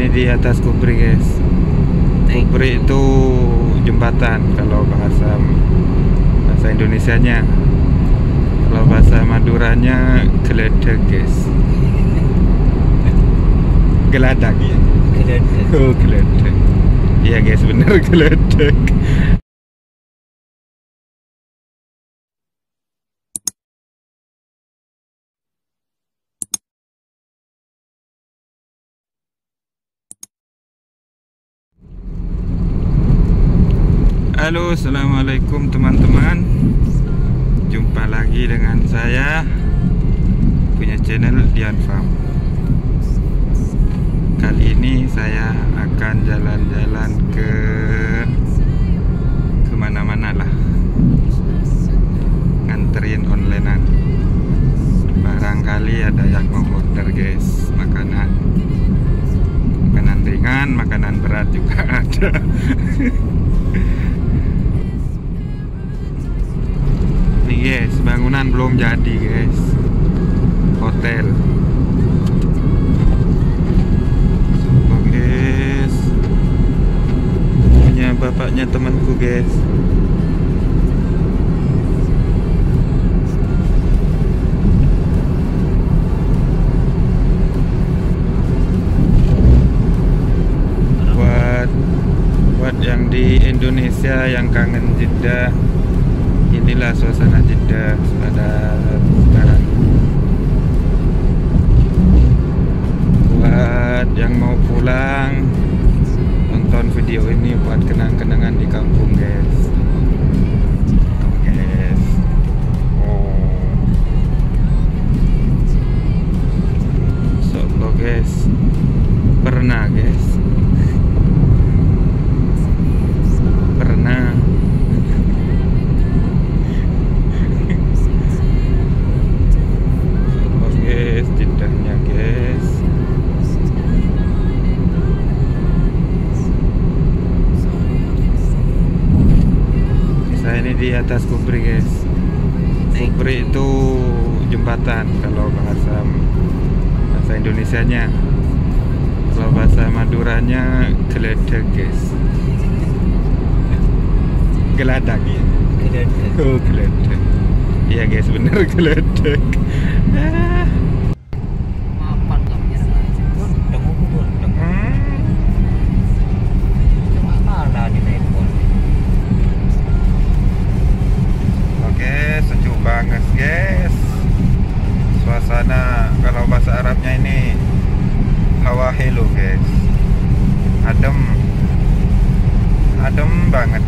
Ini di atas Kupri guys. Kupri itu jembatan kalau bahasa Indonesianya. Kalau bahasa Maduranya geledek guys. Geladak ya. Geledek. Oh geledek. Iya guys, bener geledek. Halo, assalamualaikum teman-teman. Jumpa lagi dengan saya punya channel Dian Farm. Kali ini saya akan jalan-jalan ke kemana-mana lah, nganterin onlinean. Barangkali ada yang mau order guys, makanan ringan, makanan berat juga ada. Nih guys, bangunan belum jadi guys. Hotel. So guys, punya bapaknya temanku guys. Buat yang di Indonesia yang kangen Jeddah, inilah suasana Jeddah pada sekarang. Buat yang mau pulang, nonton video ini buat kenang-kenangan di kampung guys. Guys, Solo guys, pernah guys, pernah. Jedahnya guys. Saya ini di atas Kupri guys. Kupri itu jembatan kalau bahasa Indonesianya. Kalau bahasa Maduranya geledek guys. Geladak ya. Geledek. Oh geledek. Iya guys, bener geledek. Sejuk banget guys. Suasana kalau bahasa Arabnya ini hawa hello guys. Adem banget.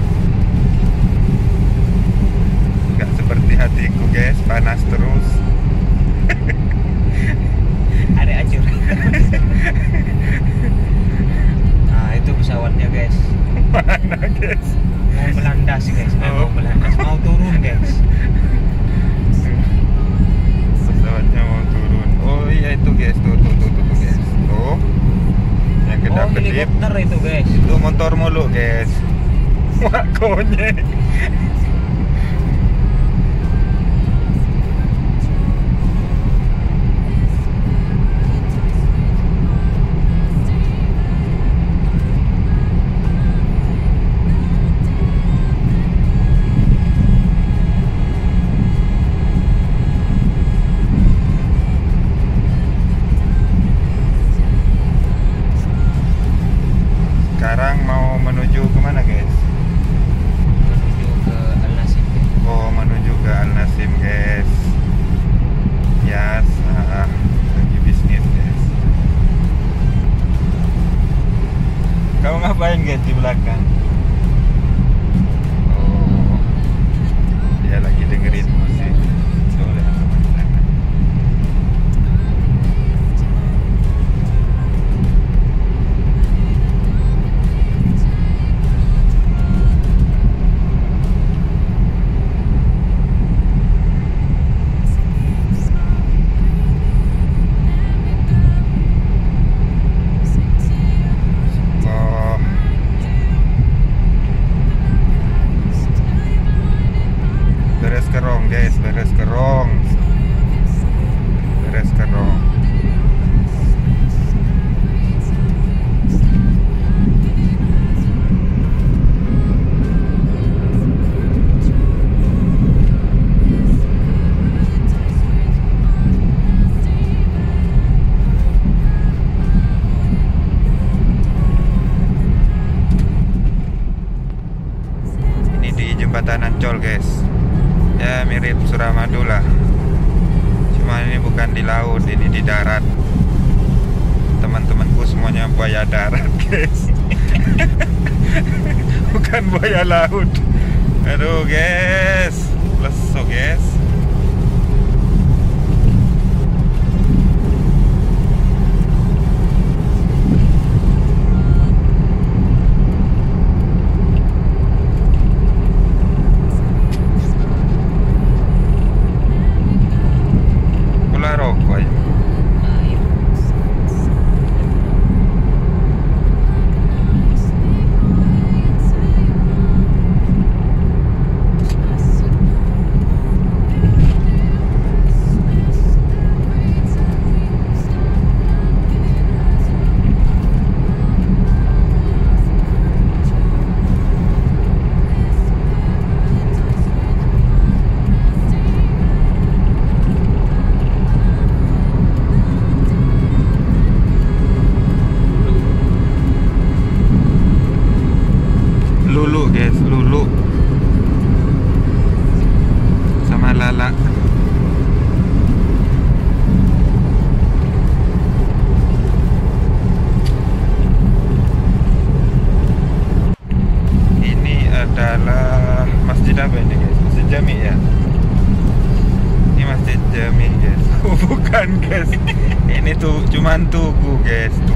Gak seperti hatiku guys, panas terus. Ada acur. Nah itu pesawatnya guys. Mana guys? Mau melandas guys. Mau melandas, mau turun guys. Pesawatnya mau turun. Oh iya itu guys, tuh guys. Tuh. Yang kedap-kedip. Helikopter itu guys. Itu motor mulu guys. Wah konyek. Sekarang mau menuju kemana guys? Menuju ke ya mirip Suramadu lah. Cuma ini bukan di laut, ini di darat. Teman-temanku semuanya buaya darat, guys. Bukan buaya laut. Aduh, guys. Lesu, guys. Pula rokok ya. Lulu, guys, Lulu sama Lala. Ini adalah masjid apa ini, guys? Masjid Jami ya? Ini masjid Jami, guys. Oh, bukan, guys. Ini tuh cuman tugu, guys, tugu.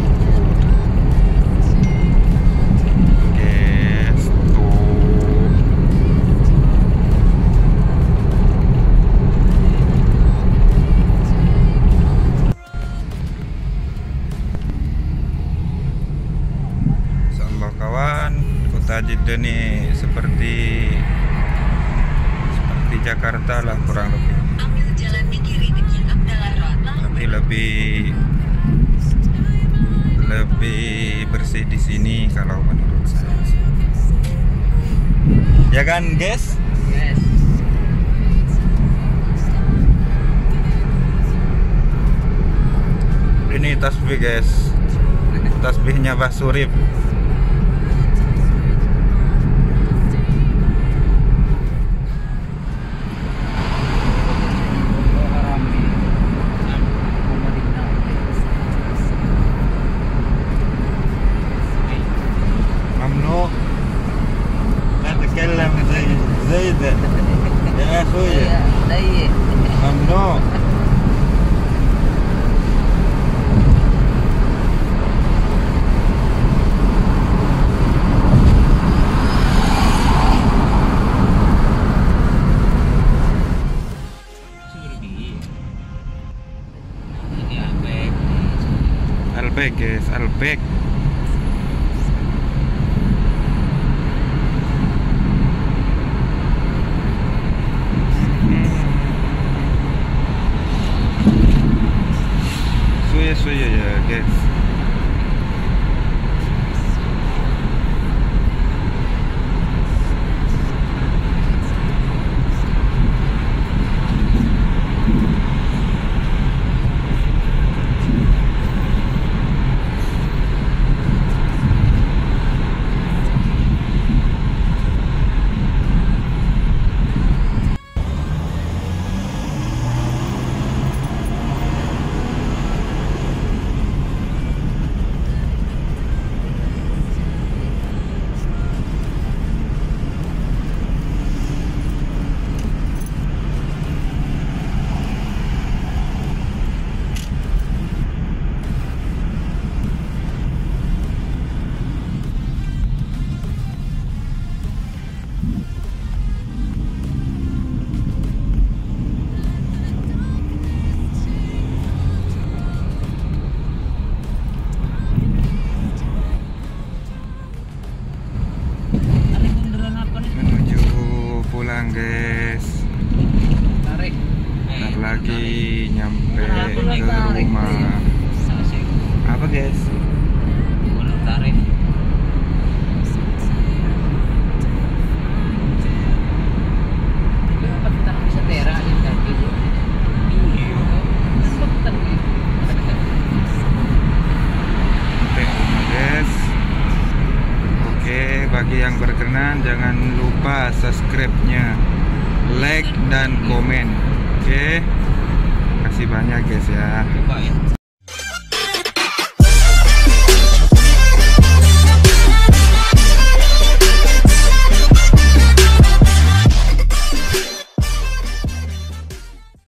Kawan, kota Jeddah nih seperti Jakarta lah kurang lebih. Ambil jalan di kiri dekat Abdallah Road. Tapi lebih bersih di sini kalau menurut saya. Ya kan, guys? Yes. Ini tasbih, guys. Tasbihnya Mbah Surip. ممنوع لا تتكلم زي ده يا اخويا ضيق. ممنوع. Albek, guys, Albek. Suya ya, guys. Pulang, guys. Tarik. Ntar lagi nyampe ke rumah. Apa, guys? Gunung Tarik. Kenapa kita bisa tera di kaki itu? Iya. Kenapa kita Sampai rumah, guys. Oke, bagi yang berkenan jangan lupa subscribe-nya. like dan komen. Oke. Kasih banyak guys ya. Coba ya.